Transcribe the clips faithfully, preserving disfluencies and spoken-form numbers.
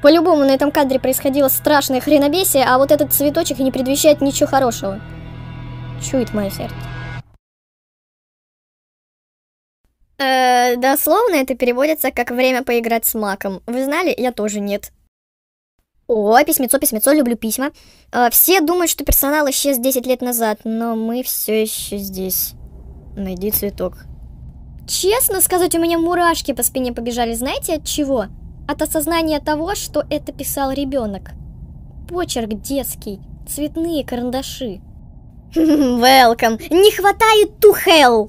По-любому на этом кадре происходило страшное хренобесие, а вот этот цветочек не предвещает ничего хорошего. Чует мое сердце. Э, дословно это переводится как «время поиграть с маком». Вы знали? Я тоже нет. О, письмецо, письмецо, люблю письма. Э, все думают, что персонал исчез десять лет назад, но мы все еще здесь. Найди цветок. Честно сказать, у меня мурашки по спине побежали. Знаете от чего? От осознания того, что это писал ребенок. Почерк детский, цветные карандаши. Welcome. Не хватает to hell.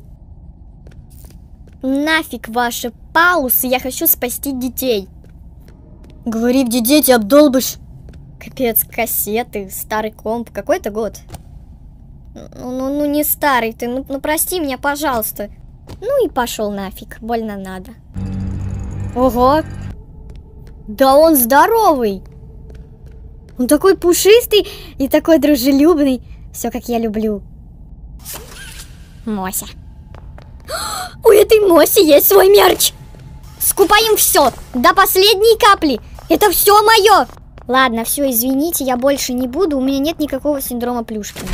Нафиг ваши паусы, я хочу спасти детей. Говори, где дети, обдолбышь. Капец, кассеты, старый комп, какой-то год. Ну, ну, ну не старый ты, ну, ну прости меня, пожалуйста. Ну и пошел нафиг, больно надо. Ого. Да он здоровый. Он такой пушистый и такой дружелюбный. Все как я люблю. Мося. У этой Моси есть свой мерч. Скупаем все, до последней капли. Это все мое. Ладно, все, извините, я больше не буду. У меня нет никакого синдрома Плюшкина.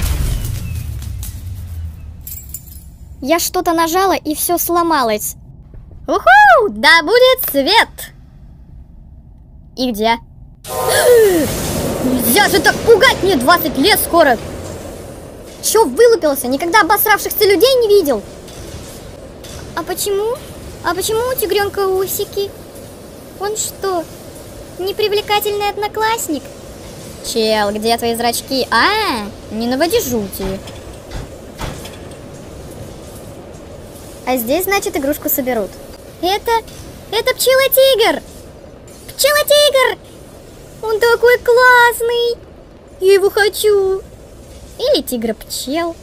Я что-то нажала, и все сломалось. Уху! Да будет свет! И где? Нельзя же так пугать, мне двадцать лет скоро. Чё вылупился? Никогда обосравшихся людей не видел. А почему? А почему у тигренка усики? Он что, непривлекательный одноклассник? Чел, где твои зрачки? А, не наводи жути. А здесь, значит, игрушку соберут. Это... это пчела-тигр! Пчела-тигр! Он такой классный! Я его хочу! Или тигра-пчел.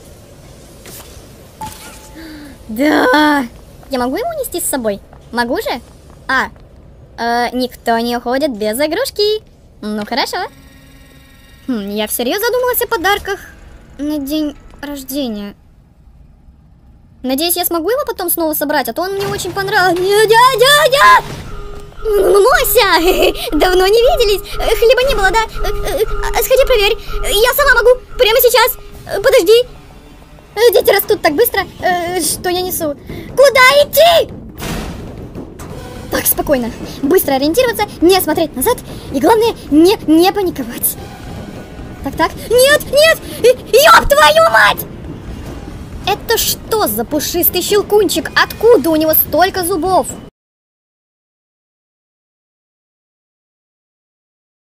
Да! Я могу его нести с собой? Могу же? А, э, никто не уходит без игрушки. Ну, хорошо. Хм, я всерьез задумалась о подарках на день рождения. Надеюсь, я смогу его потом снова собрать, а то он мне очень понравился. Дядя! Мося! Давно не виделись. Хлеба не было, да? Сходи проверь. Я сама могу. Прямо сейчас. Подожди. Дети растут так быстро, что я несу. Куда идти? Так, спокойно. Быстро ориентироваться, не смотреть назад. И главное, не, не паниковать. Так, так. Нет, нет! Ёб твою мать! Это что за пушистый щелкунчик? Откуда у него столько зубов?